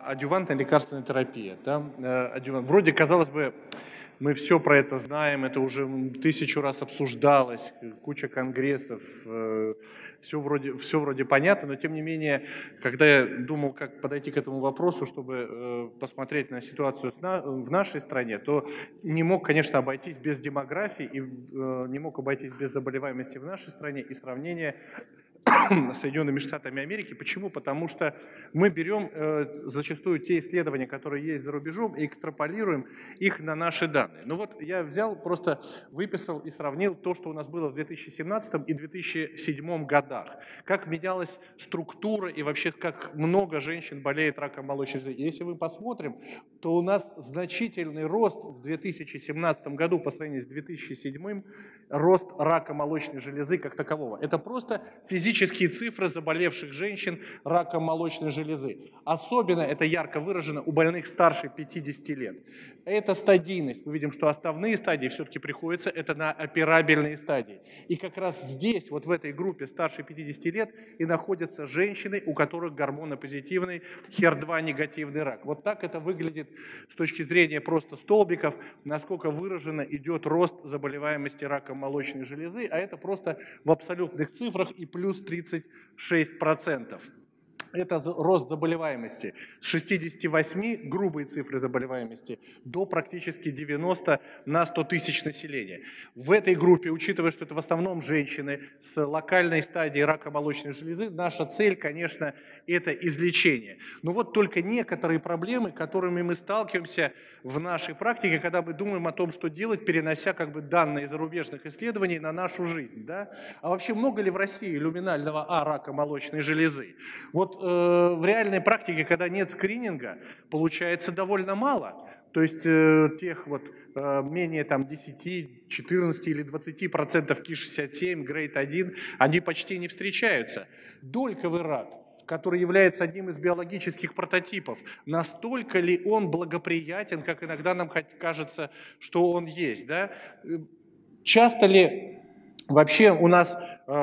Адъювантная лекарственная терапия. Да? Вроде, казалось бы, мы все про это знаем, это уже 1000 раз обсуждалось, куча конгрессов, все вроде понятно, но тем не менее, когда я думал, как подойти к этому вопросу, чтобы посмотреть на ситуацию в нашей стране, то не мог, конечно, обойтись без демографии и не мог обойтись без заболеваемости в нашей стране и сравнения с Соединенными Штатами Америки. Почему? Потому что мы берем зачастую те исследования, которые есть за рубежом, и экстраполируем их на наши данные. Ну вот я взял, просто выписал и сравнил то, что у нас было в 2017 и 2007 годах. Как менялась структура и вообще как много женщин болеет раком молочной железы. Если мы посмотрим, то у нас значительный рост в 2017 году по сравнению с 2007, рост рака молочной железы как такового. Это просто физические цифры заболевших женщин раком молочной железы. Особенно это ярко выражено у больных старше 50 лет. Это стадийность. Мы видим, что основные стадии все-таки приходятся это на операбельные стадии. И как раз здесь, вот в этой группе старше 50 лет, и находятся женщины, у которых гормонопозитивный HER2 негативный рак. Вот так это выглядит с точки зрения просто столбиков, насколько выраженно идет рост заболеваемости раком молочной железы, а это просто в абсолютных цифрах и плюс 36%. Это рост заболеваемости с 68, грубые цифры заболеваемости, до практически 90 на 100 тысяч населения. В этой группе, учитывая, что это в основном женщины с локальной стадией рака молочной железы, наша цель, конечно, это излечение. Но вот только некоторые проблемы, с которыми мы сталкиваемся в нашей практике, когда мы думаем о том, что делать, перенося данные зарубежных исследований на нашу жизнь. Да? А вообще много ли в России люминального рака молочной железы? Вот в реальной практике, когда нет скрининга, получается довольно мало. То есть тех менее 10, 14 или 20% ки-67, грейд 1, они почти не встречаются. Дольковый рак, который является одним из биологических прототипов, настолько ли он благоприятен, как иногда нам кажется, что он есть? Да? Часто ли вообще у нас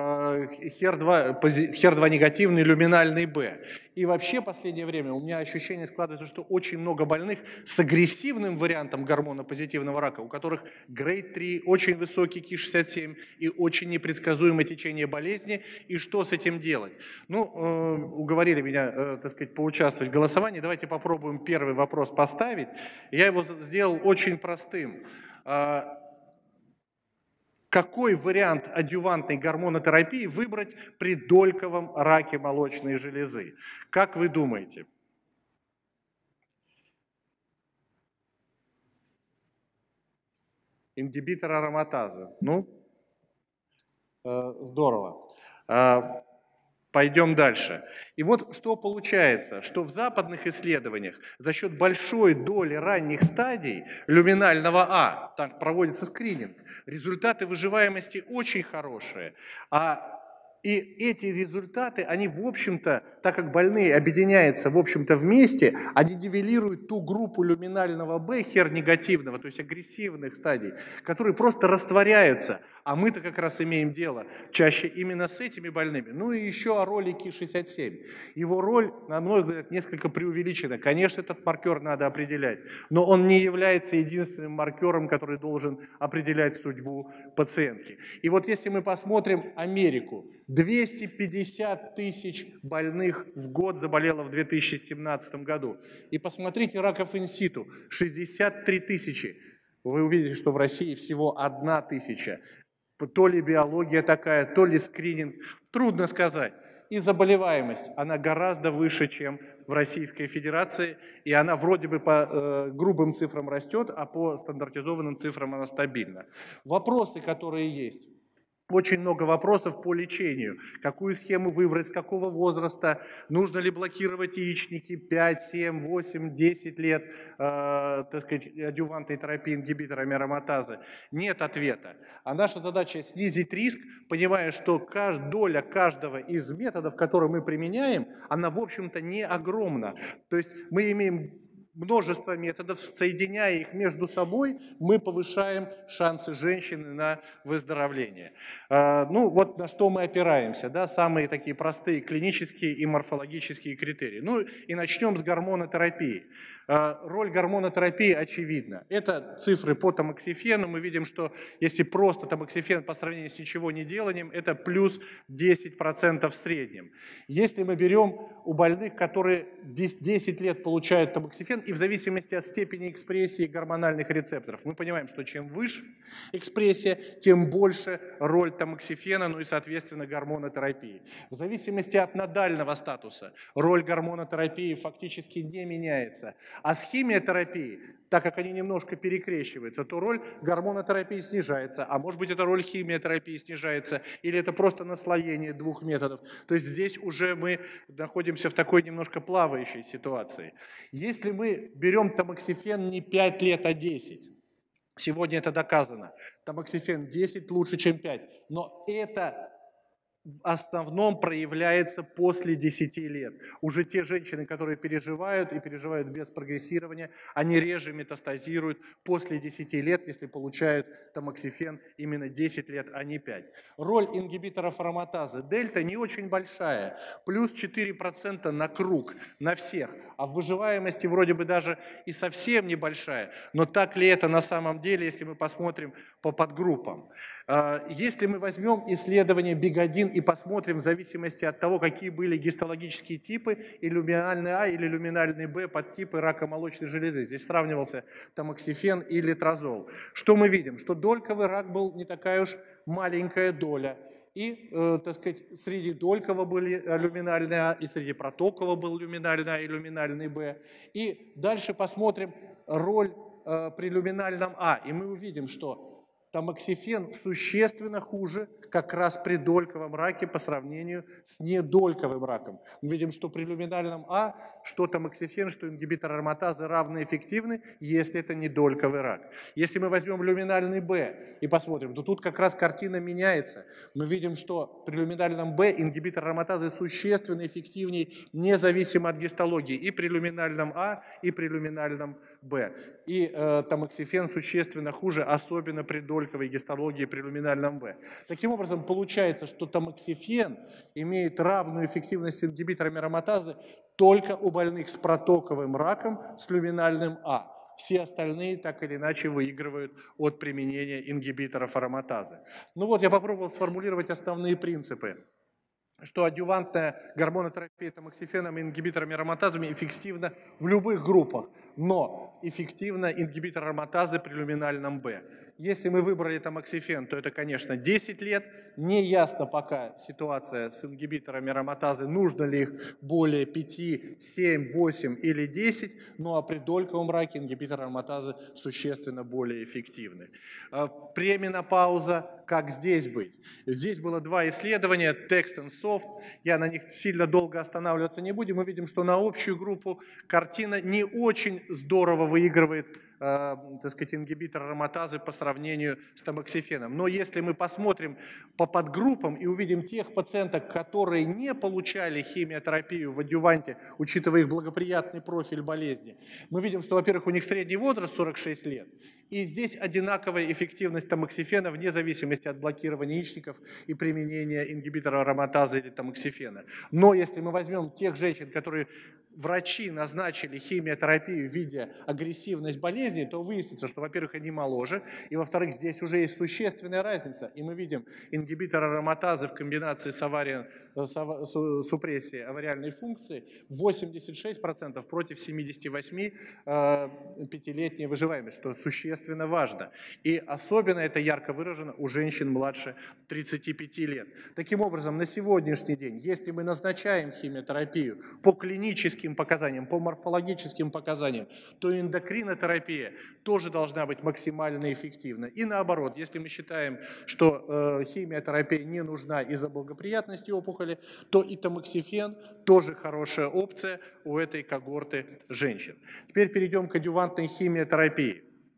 HER2 негативный люминальный Б. И вообще в последнее время у меня ощущение складывается, что очень много больных с агрессивным вариантом гормонопозитивного рака, у которых грейд 3, очень высокий ки-67 и очень непредсказуемое течение болезни. И что с этим делать? Ну, уговорили меня, поучаствовать в голосовании. Давайте попробуем первый вопрос поставить. Я его сделал очень простым. Какой вариант адъювантной гормонотерапии выбрать при дольковом раке молочной железы? Как вы думаете? Ингибитор ароматазы. Ну, здорово. Пойдем дальше. И вот что получается, что в западных исследованиях за счет большой доли ранних стадий люминального А, так проводится скрининг, результаты выживаемости очень хорошие. И эти результаты, они, в общем-то, так как больные объединяются, в общем-то, вместе, они нивелируют ту группу люминального Б, HER-негативного, то есть агрессивных стадий, которые просто растворяются. А мы-то как раз имеем дело чаще именно с этими больными. Ну и еще о роли ки-67. Его роль, на мой взгляд, несколько преувеличена. Конечно, этот маркер надо определять, но он не является единственным маркером, который должен определять судьбу пациентки. И вот если мы посмотрим Америку, 250 тысяч больных в год заболело в 2017 году. И посмотрите раков инситу, 63 тысячи. Вы увидите, что в России всего 1 тысяча. То ли биология такая, то ли скрининг. Трудно сказать. И заболеваемость, она гораздо выше, чем в Российской Федерации. И она вроде бы по грубым цифрам растет, а по стандартизованным цифрам она стабильна. Вопросы, которые есть. Очень много вопросов по лечению. Какую схему выбрать, с какого возраста, нужно ли блокировать яичники 5, 7, 8, 10 лет, адъювантной терапии ингибиторами ароматазы. Нет ответа. А наша задача снизить риск, понимая, что доля каждого из методов, которые мы применяем, она, в общем-то, не огромна. То есть мы имеем множество методов, соединяя их между собой, мы повышаем шансы женщины на выздоровление. Ну вот на что мы опираемся, да, самые такие простые клинические и морфологические критерии. Ну и начнем с гормонотерапии. Роль гормонотерапии очевидна. Это цифры по тамоксифену. Мы видим, что если просто тамоксифен по сравнению с ничего не деланием, это плюс 10% в среднем. Если мы берем у больных, которые 10 лет получают тамоксифен, и в зависимости от степени экспрессии гормональных рецепторов, мы понимаем, что чем выше экспрессия, тем больше роль тамоксифена, ну и, соответственно, гормонотерапии. В зависимости от нодального статуса роль гормонотерапии фактически не меняется. А с химиотерапией, так как они немножко перекрещиваются, то роль гормонотерапии снижается, а может быть это роль химиотерапии снижается, или это просто наслоение двух методов. То есть здесь уже мы находимся в такой немножко плавающей ситуации. Если мы берем тамоксифен не 5 лет, а 10, сегодня это доказано, тамоксифен 10 лучше, чем 5, но это в основном проявляется после 10 лет. Уже те женщины, которые переживают и переживают без прогрессирования, они реже метастазируют после 10 лет, если получают тамоксифен именно 10 лет, а не 5. Роль ингибиторов ароматазы дельта не очень большая, плюс 4% на круг, на всех, а в выживаемости вроде бы даже и совсем небольшая. Но так ли это на самом деле, если мы посмотрим по подгруппам? Если мы возьмем исследование БИГ-1 и посмотрим в зависимости от того, какие были гистологические типы, и люминальный А или люминальный Б подтипы рака молочной железы, здесь сравнивался тамоксифен и летрозол, что мы видим? Что дольковый рак был не такая уж маленькая доля. И, так сказать, среди долькового были люминальный А, и среди протокового был люминальный А и люминальный Б. И дальше посмотрим роль при люминальном А, и мы увидим, что тамоксифен существенно хуже как раз при дольковом раке по сравнению с недольковым раком. Мы видим, что при люминальном А что тамоксифен, что ингибитор ароматазы равноэффективны, если это не дольковый рак. Если мы возьмем люминальный Б и посмотрим, то тут как раз картина меняется. Мы видим, что при люминальном Б ингибитор ароматазы существенно эффективнее, независимо от гистологии, и при люминальном А, и при люминальном Б. И тамоксифен существенно хуже, особенно при дольковой гистологии при люминальном Б. Таким образом, получается, что тамоксифен имеет равную эффективность с ингибиторами ароматазы только у больных с протоковым раком с люминальным А. Все остальные так или иначе выигрывают от применения ингибиторов ароматазы. Ну вот, я попробовал сформулировать основные принципы, что адъювантная гормонотерапия тамоксифеном и ингибиторами ароматазами эффективна в любых группах, но эффективна ингибитор ароматазы при люминальном Б. Если мы выбрали тамоксифен, то это, конечно, 10 лет. Не ясно пока ситуация с ингибиторами ароматазы, нужно ли их более 5, 7, 8 или 10, ну а при дольковом раке ингибиторы ароматазы существенно более эффективны. Пременопауза, как здесь быть? Здесь было два исследования, Text and Soft, я на них сильно долго останавливаться не буду. Мы видим, что на общую группу картина не очень здорово выигрывает, так сказать, ингибитор ароматазы по сравнению с тамоксифеном. Но если мы посмотрим по подгруппам и увидим тех пациенток, которые не получали химиотерапию в адъюванте, учитывая их благоприятный профиль болезни, мы видим, что, во-первых, у них средний возраст 46 лет, и здесь одинаковая эффективность тамоксифена вне зависимости от блокирования яичников и применения ингибитора ароматазы или тамоксифена. Но если мы возьмем тех женщин, которые врачи назначили химиотерапию, видя агрессивность болезни, то выяснится, что, во-первых, они моложе, и, во-вторых, здесь уже есть существенная разница. И мы видим ингибитор ароматазы в комбинации с супрессией авариальной функции 86% против 78% пятилетней выживаемости, что существенно важно. И особенно это ярко выражено у женщин младше 35 лет. Таким образом, на сегодняшний день, если мы назначаем химиотерапию по клиническим показаниям, по морфологическим показаниям, то эндокринотерапия тоже должна быть максимально эффективна. И наоборот, если мы считаем, что химиотерапия не нужна из-за благоприятности опухоли, то и тамоксифен тоже хорошая опция у этой когорты женщин. Теперь перейдем к адъювантной химиотерапии.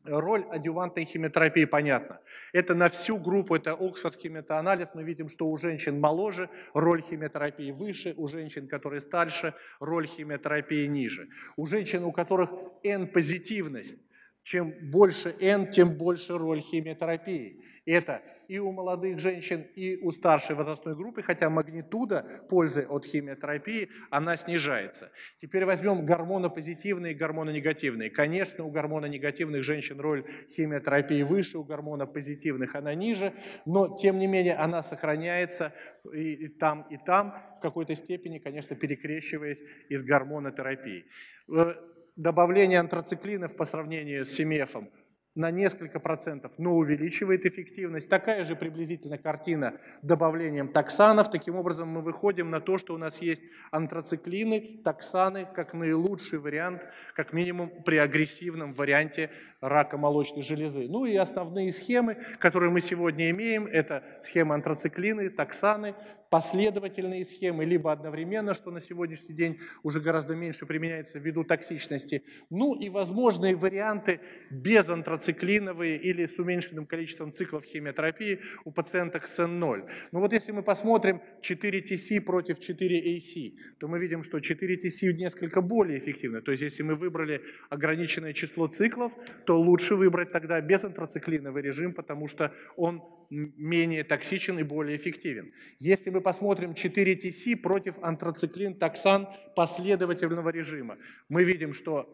Роль адъювантной химиотерапии понятна. Это на всю группу, это оксфордский метаанализ. Мы видим, что у женщин моложе роль химиотерапии выше, у женщин, которые старше, роль химиотерапии ниже. У женщин, у которых N-позитивность, чем больше N, тем больше роль химиотерапии. Это и у молодых женщин, и у старшей возрастной группы, хотя магнитуда пользы от химиотерапии, она снижается. Теперь возьмем гормонопозитивные и гормононегативные. Конечно, у гормононегативных женщин роль химиотерапии выше, у гормонопозитивных она ниже, но тем не менее она сохраняется и там, в какой-то степени, конечно, перекрещиваясь из гормонотерапии. Добавление антрациклинов по сравнению с СИМЕФом на несколько процентов, но увеличивает эффективность. Такая же приблизительно картина добавлением токсанов. Таким образом, мы выходим на то, что у нас есть антрациклины, токсаны, как наилучший вариант, как минимум при агрессивном варианте рака молочной железы. Ну и основные схемы, которые мы сегодня имеем, это схема антрациклины, токсаны, последовательные схемы, либо одновременно, что на сегодняшний день уже гораздо меньше применяется ввиду токсичности. Ну и возможные варианты безантрациклиновые или с уменьшенным количеством циклов химиотерапии у пациенток с N0. Ну вот если мы посмотрим 4TC против 4AC, то мы видим, что 4TC несколько более эффективно. То есть если мы выбрали ограниченное число циклов, то лучше выбрать тогда безантрациклиновый режим, потому что он менее токсичен и более эффективен. Если мы посмотрим 4TC против антрациклин-токсан последовательного режима, мы видим, что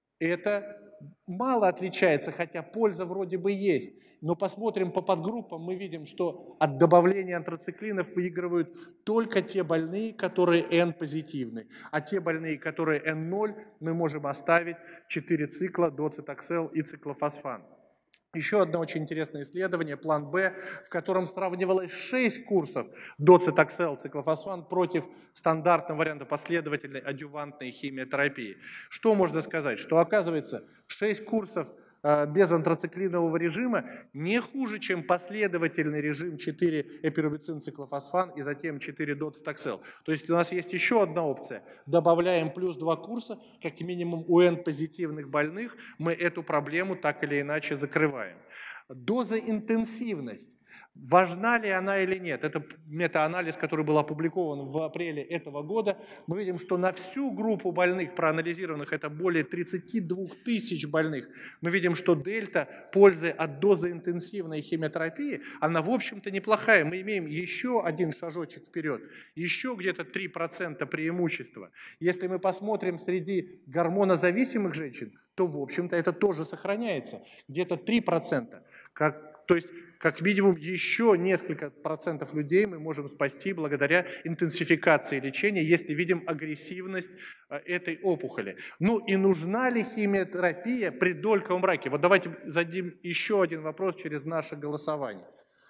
это мало отличается, хотя польза вроде бы есть. Но посмотрим по подгруппам, мы видим, что от добавления антрациклинов выигрывают только те больные, которые N-позитивны. А те больные, которые N0, мы можем оставить 4 цикла доцитоксел и циклофосфан. Еще одно очень интересное исследование, план Б, в котором сравнивалось 6 курсов доцитоксел, циклофосфан против стандартного варианта последовательной адъювантной химиотерапии. Что можно сказать? Что оказывается 6 курсов без антрациклинового режима не хуже, чем последовательный режим 4 эпирубицин циклофосфан и затем 4 доцитоксел. То есть у нас есть еще одна опция. Добавляем плюс 2 курса, как минимум у N-позитивных больных мы эту проблему так или иначе закрываем. Дозоинтенсивность. Важна ли она или нет? Это метаанализ, который был опубликован в апреле этого года. Мы видим, что на всю группу больных, проанализированных, это более 32 тысяч больных, мы видим, что дельта пользы от дозоинтенсивной химиотерапии, она, в общем-то, неплохая. Мы имеем еще один шажочек вперед, еще где-то 3% преимущества. Если мы посмотрим среди гормонозависимых женщин, то, в общем-то, это тоже сохраняется, где-то 3%. То есть, как минимум, еще несколько процентов людей мы можем спасти благодаря интенсификации лечения, если видим агрессивность этой опухоли. Ну и нужна ли химиотерапия при дольковом раке? Вот давайте зададим еще один вопрос через наше голосование.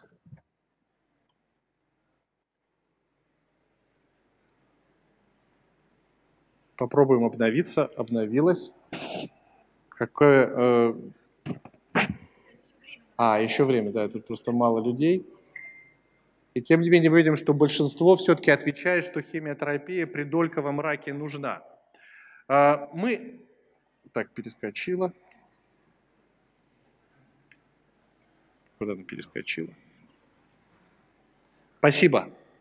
Попробуем обновиться. Обновилось. Какое... еще время, да, тут просто мало людей. И тем не менее мы видим, что большинство все-таки отвечает, что химиотерапия при дольковом раке нужна. Так, перескочила. Куда она перескочила? Спасибо.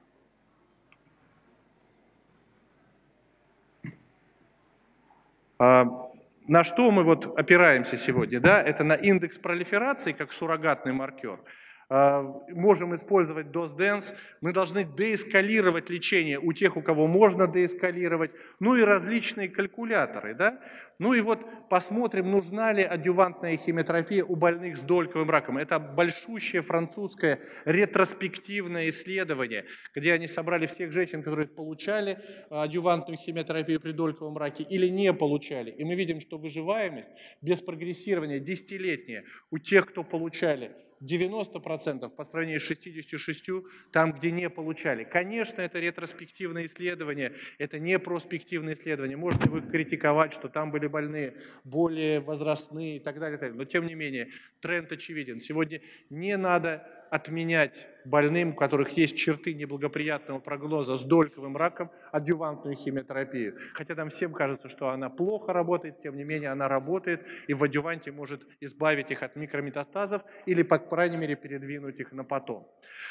На что мы вот опираемся сегодня? Да? Это на индекс пролиферации как суррогатный маркер. Можем использовать DOS-DANCE. Мы должны деэскалировать лечение у тех, у кого можно деэскалировать. Ну и различные калькуляторы. Да? Ну и вот посмотрим, нужна ли адъювантная химиотерапия у больных с дольковым раком. Это большущее французское ретроспективное исследование, где они собрали всех женщин, которые получали адъювантную химиотерапию при дольковом раке или не получали. И мы видим, что выживаемость без прогрессирования десятилетняя у тех, кто получали, 90% по сравнению с 66% там, где не получали. Конечно, это ретроспективное исследование, это не проспективное исследование. Можно его критиковать, что там были больные более возрастные и так далее. Но тем не менее, тренд очевиден. Сегодня не надо отменять больным, у которых есть черты неблагоприятного прогноза с дольковым раком, адъювантную химиотерапию. Хотя нам всем кажется, что она плохо работает, тем не менее она работает и в адъюванте может избавить их от микрометастазов или, по крайней мере, передвинуть их на потом.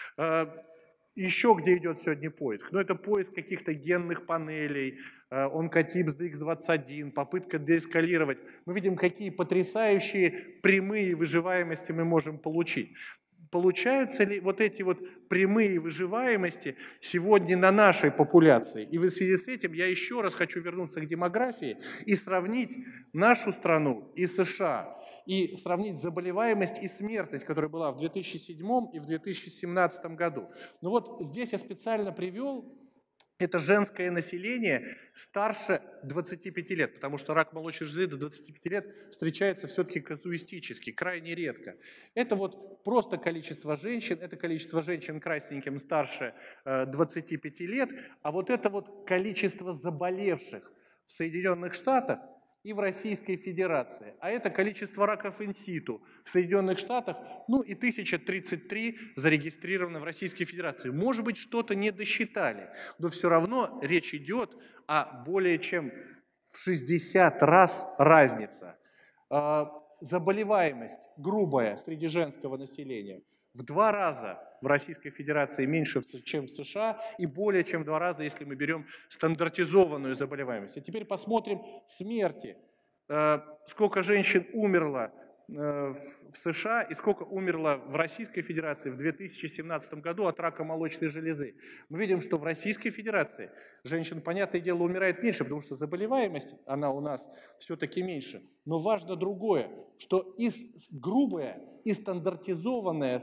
Еще где идет сегодня поиск? Ну, это поиск каких-то генных панелей, онкотип с DX21, попытка деэскалировать. Мы видим, какие потрясающие прямые выживаемости мы можем получить. Получаются ли вот эти вот прямые выживаемости сегодня на нашей популяции? И в связи с этим я еще раз хочу вернуться к демографии и сравнить нашу страну и США, и сравнить заболеваемость и смертность, которая была в 2007 и в 2017 году. Ну вот здесь я специально привел это женское население старше 25 лет, потому что рак молочной железы до 25 лет встречается все-таки казуистически, крайне редко. Это вот просто количество женщин, это количество женщин красненьким старше 25 лет, а вот это вот количество заболевших в Соединенных Штатах и в Российской Федерации. А это количество раков инситу в Соединенных Штатах, ну и 1033 зарегистрировано в Российской Федерации. Может быть, что-то не досчитали, но все равно речь идет о более чем в 60 раз разница. Заболеваемость грубая среди женского населения в 2 раза в Российской Федерации меньше, чем в США, и более чем в 2 раза, если мы берем стандартизованную заболеваемость. А теперь посмотрим смерти. Сколько женщин умерло в США и сколько умерло в Российской Федерации в 2017 году от рака молочной железы. Мы видим, что в Российской Федерации женщин, понятное дело, умирает меньше, потому что заболеваемость, она у нас все-таки меньше. Но важно другое, что и грубая, и стандартизованная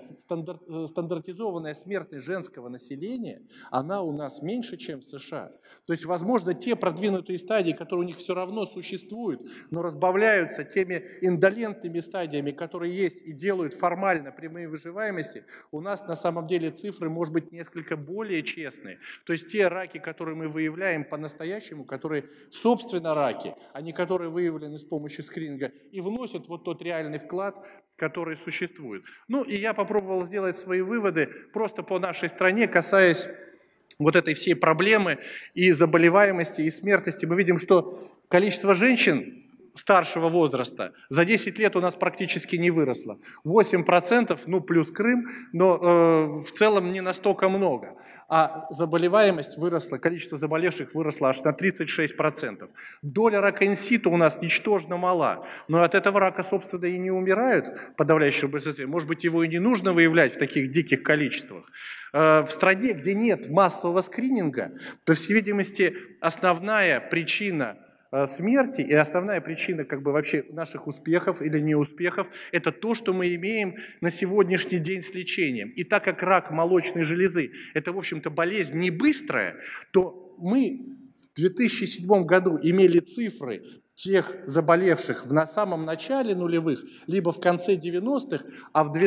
смертность женского населения, она у нас меньше, чем в США. То есть, возможно, те продвинутые стадии, которые у них все равно существуют, но разбавляются теми индолентными стадиями, которые есть и делают формально прямые выживаемости, у нас на самом деле цифры, может быть, несколько более честные. То есть те раки, которые мы выявляем по-настоящему, которые, собственно, раки, а не которые выявлены с помощью скрининга, и вносят вот тот реальный вклад, который существует. Ну и я попробовал сделать свои выводы просто по нашей стране, касаясь вот этой всей проблемы и заболеваемости, и смертности. Мы видим, что количество женщин старшего возраста за 10 лет у нас практически не выросло. 8%, ну плюс Крым, но в целом не настолько много. А заболеваемость выросла, количество заболевших выросло аж на 36%. Доля рака инситу у нас ничтожно мала, но от этого рака, собственно, и не умирают в подавляющем большинстве. Может быть, его и не нужно выявлять в таких диких количествах. В стране, где нет массового скрининга, по всей видимости, основная причина смерти и основная причина как бы вообще наших успехов или неуспехов – это то, что мы имеем на сегодняшний день с лечением. И так как рак молочной железы – это, в общем-то, болезнь не быстрая, то мы в 2007 году имели цифры тех заболевших на самом начале нулевых, либо в конце 90-х, а в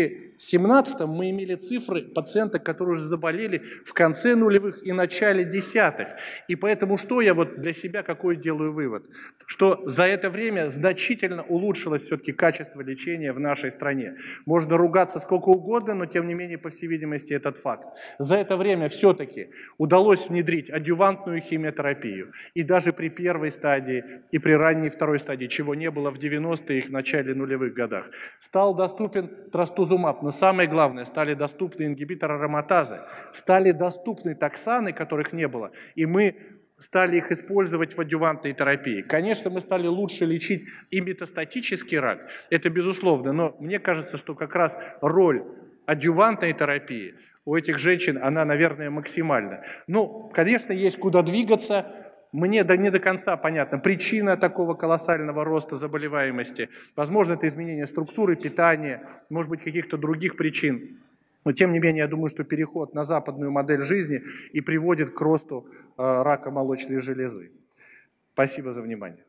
2017 мы имели цифры пациентов, которые уже заболели в конце нулевых и начале десятых. И поэтому что я вот для себя какой делаю вывод? Что за это время значительно улучшилось все-таки качество лечения в нашей стране. Можно ругаться сколько угодно, но тем не менее, по всей видимости, этот факт. За это время все-таки удалось внедрить адъювантную химиотерапию. И даже при первой стадии, и при ранней второй стадии, чего не было в 90-е и в начале нулевых годах. Стал доступен трастузумаб, но самое главное, стали доступны ингибиторы ароматазы, стали доступны токсаны, которых не было, и мы стали их использовать в адъювантной терапии. Конечно, мы стали лучше лечить и метастатический рак, это безусловно, но мне кажется, что как раз роль адъювантной терапии у этих женщин, она, наверное, максимальна. Ну, конечно, есть куда двигаться. Мне не до конца понятна причина такого колоссального роста заболеваемости. Возможно, это изменение структуры питания, может быть, каких-то других причин. Но, тем не менее, я думаю, что переход на западную модель жизни и приводит к росту рака молочной железы. Спасибо за внимание.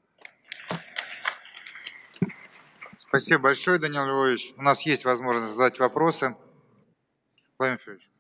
Спасибо большое, Даниил Львович. У нас есть возможность задать вопросы. Владимир Федорович.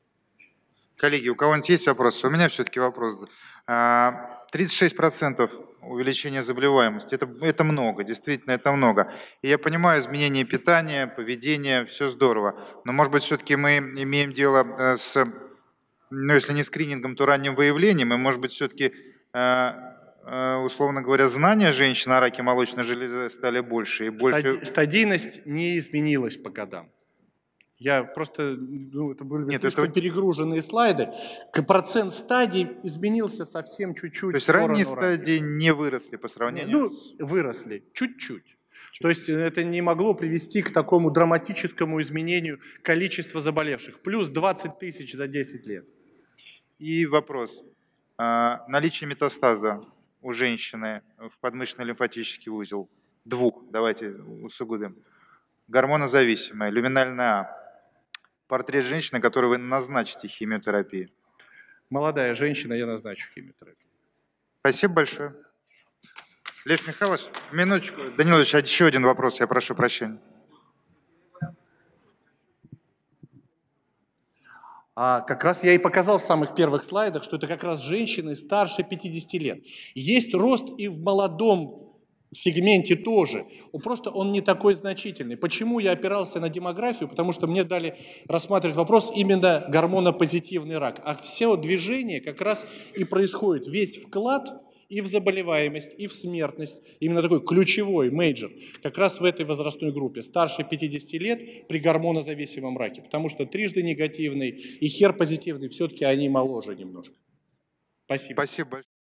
Коллеги, у кого-нибудь есть вопросы? У меня все-таки вопрос. 36% увеличение заболеваемости. Это много, действительно, это много. И я понимаю, изменение питания, поведения, все здорово. Но, может быть, все-таки мы имеем дело с, ну, если не скринингом, то ранним выявлением, и, может быть, все-таки, условно говоря, знания женщин о раке молочной железы стали больше и больше... Стадийность не изменилась по годам. Я просто, ну, это были слишком перегруженные слайды. Процент стадий изменился совсем чуть-чуть. То есть ранние стадии не выросли по сравнению выросли, чуть-чуть. То есть это не могло привести к такому драматическому изменению количества заболевших. Плюс 20 тысяч за 10 лет. И вопрос. Наличие метастаза у женщины в подмышечно-лимфатический узел, давайте усугубим, гормонозависимая, люминальная А, портрет женщины, которой вы назначите химиотерапию. Молодая женщина, я назначу химиотерапию. Спасибо большое. Лев Михайлович, минуточку. Данил Ильич, еще один вопрос, я прошу прощения. Как раз я и показал в самых первых слайдах, что это как раз женщины старше 50 лет. Есть рост и в молодом сегменте тоже. Просто он не такой значительный. Почему я опирался на демографию? Потому что мне дали рассматривать вопрос именно гормонопозитивный рак. А все движение как раз и происходит. Весь вклад и в заболеваемость, и в смертность, именно такой ключевой, мейджор, как раз в этой возрастной группе, старше 50 лет при гормонозависимом раке. Потому что трижды негативный и хер позитивный, все-таки они моложе немножко. Спасибо. Спасибо большое.